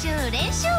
習練習。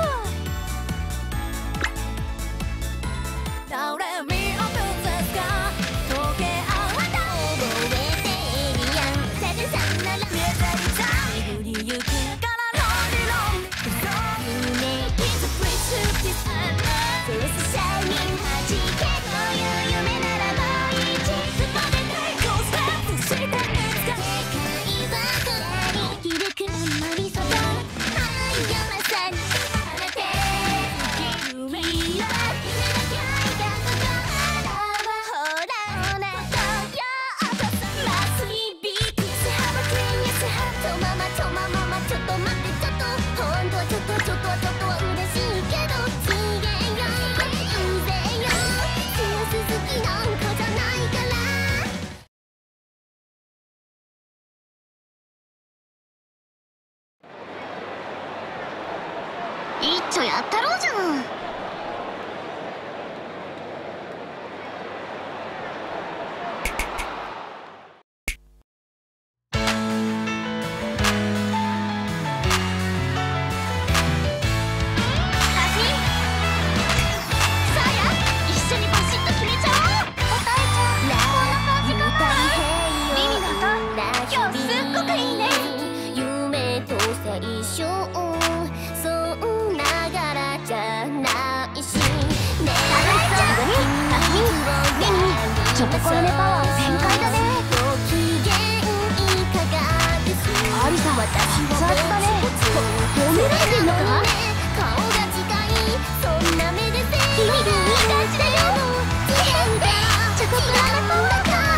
一丁やったろうじゃん。チョココロネパワー全開だね。アリサ熱々だね。褒められてんのか？リミルいい感じだよ。チョココロネパワーか。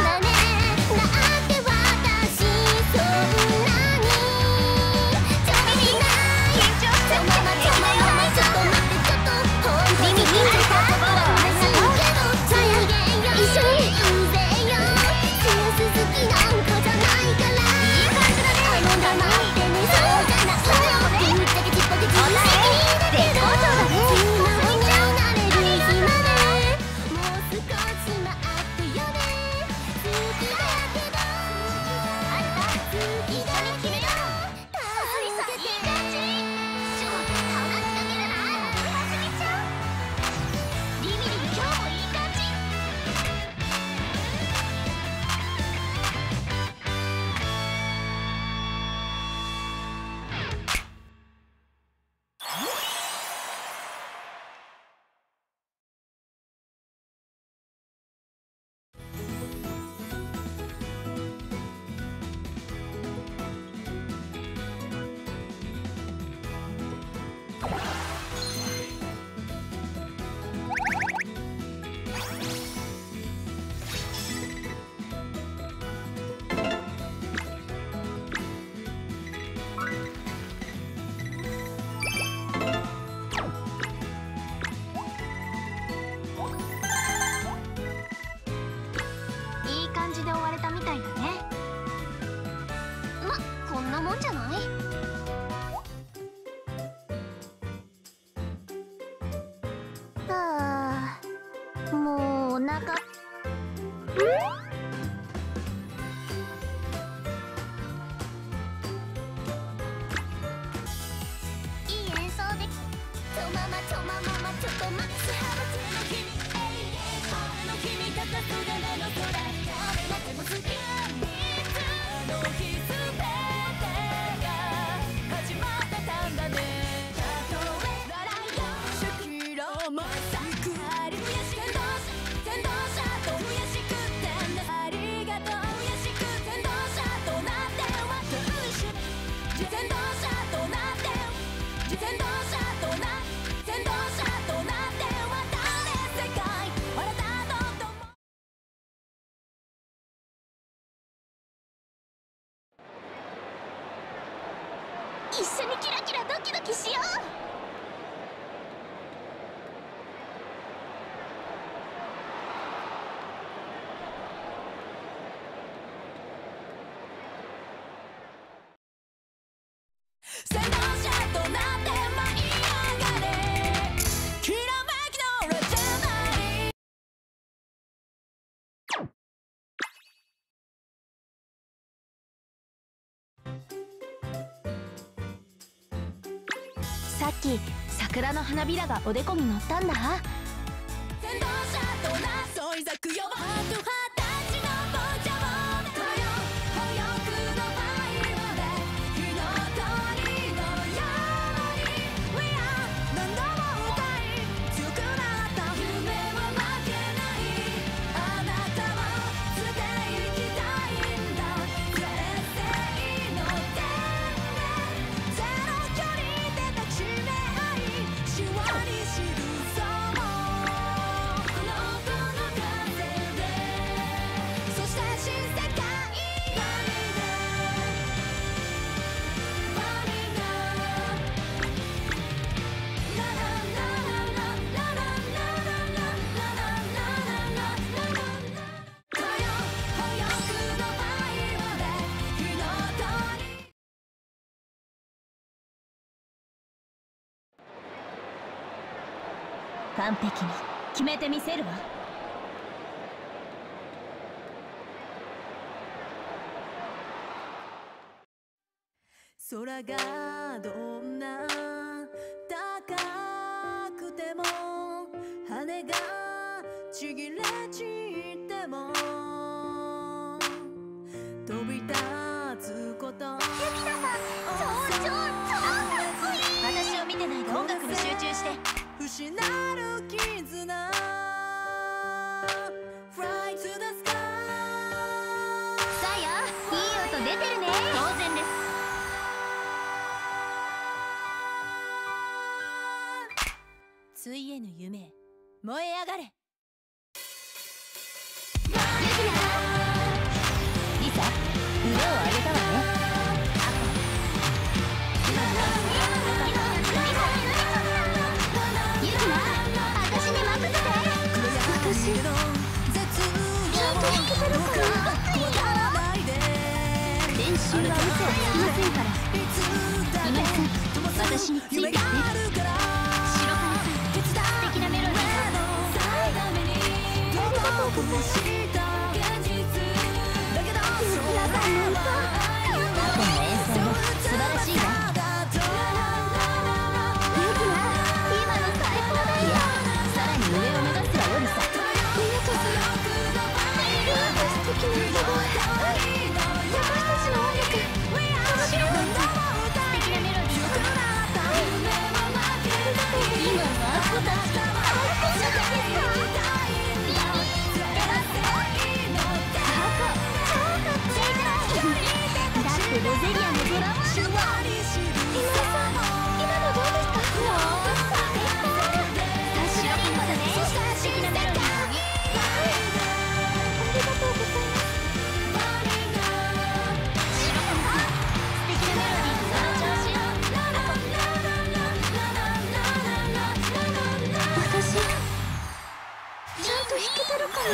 もうお腹一緒にキラキラドキドキしよう。先導者となって舞い上がれ。きらめきのレジェンダリー。先さっき桜の花びらがおでこに乗ったんだ。 先導者となそいざくよハート二十歳のボチャボこよ保育のバイオで火の鳥のように We are 何度も歌い強くなった夢は負けないあなたもついていきたいんだ絶世の天然ゼロ距離で抱きしめ合いシワに記そうこの音の風でそして新世界バニでバニがラララララララララララララこよ保育のバイオで火の鳥完璧に決めてみせるわ。 空がどんな高くても羽がちぎれ散っても飛び立つこと超かっこいい。私を見てないで音楽に集中して。 失る絆 Fly to the sky さや、いい音出てるね。当然です。 ついえぬ夢燃え上がれユキナリサ、腕を上げたわね。ユキナ、私に任せて。私ちゃんと弾けてるかな。練習は嘘はつきませんから。今井さん、私についてきて。白金さん、素敵なメロディーありがとうございます。ユキナさんの歌、過去の演奏も素晴らしいわ。ユキナ、今の最高だよ。いや、さらに上を目指すわよリサ。ありがとう。素敵な歌声。私たちの音楽、面白かった。素敵なメロディー。今のアップたち、最高じゃないですか。だってロゼリアのドラマーだもん。今井さん、今のどうですか。もう最高。さすがリンゴだね。素敵なメロディー。ありがとうございます。白金さん、素敵なメロディー。その調子よ。私、ちゃんと弾けてるかな。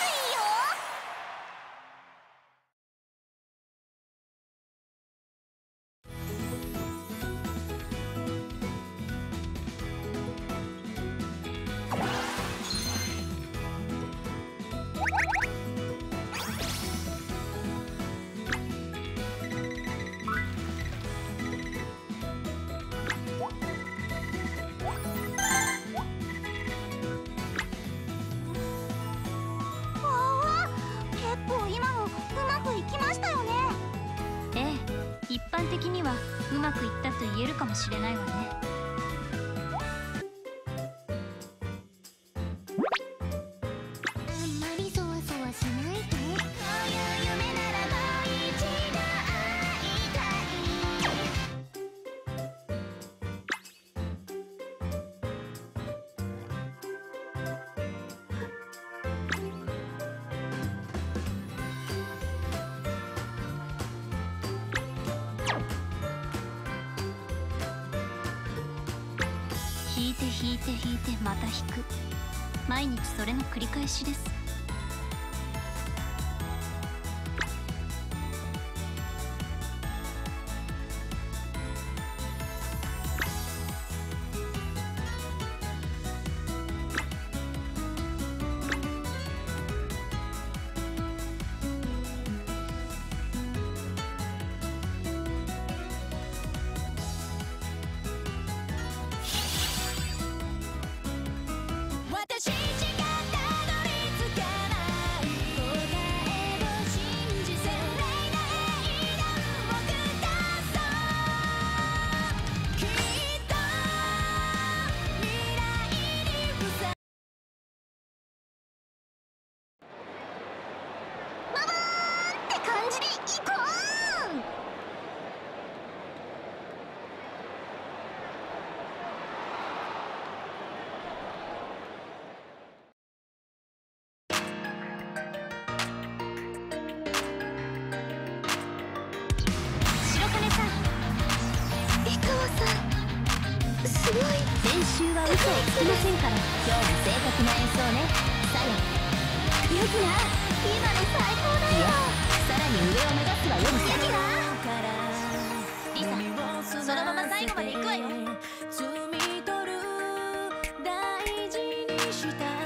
一般的にはうまくいったと言えるかもしれないわね。あんまりそわそわしないで。こういう夢ならもう一度会いた弾いて弾いて弾いてまた弾く。毎日それの繰り返しです。 感じでいこう。白金さん、井川さん、すごい。練習は嘘をつきませんから。今日も正確な演奏ね。さやユキナ、今の最高だよ。いや、さらに上を目指すわよ。ユキナ、リサ、そのまま最後まで行くわよ。 摘み取る大事にした